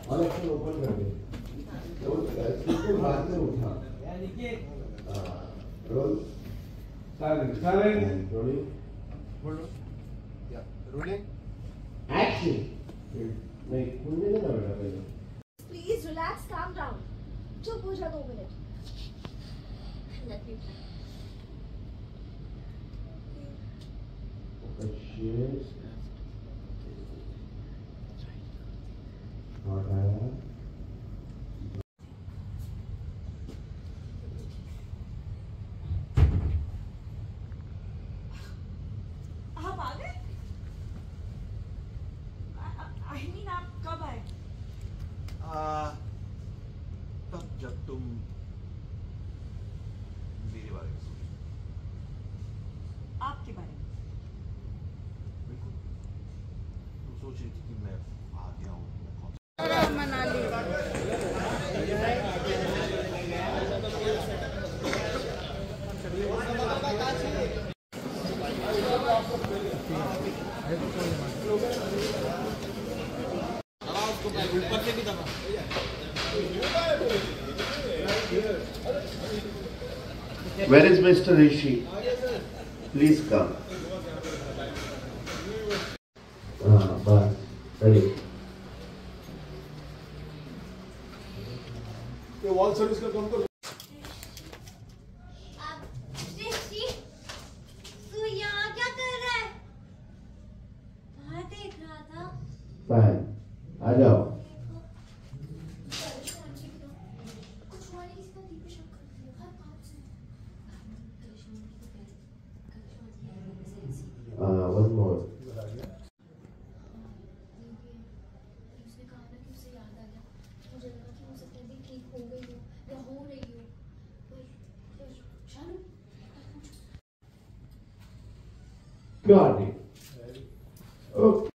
और action open कर दे। तो हाथ में उठा। Roll. Silent. Rolling. Rolling. Action. नहीं खुलने नहीं ना बेटा पहले। Please relax, calm down. चुप हो जा 2 minute. Let me try. Shit. Not आया. आप आ गए? I mean आप कब आए? तब जब तुम मेरे बारे में सोचो। आपके बारे में? बिल्कुल। तुम सोच रही थी कि मैं आ गया हूँ। Where is Mr. Rishi? Please come. Bas. Ready. ये वॉल सर्विस का काम करो। ऋषि, तू यहाँ क्या कर रहा है? बाहर देख रहा था। Fine. आ जाओ. One more. Got it. Okay.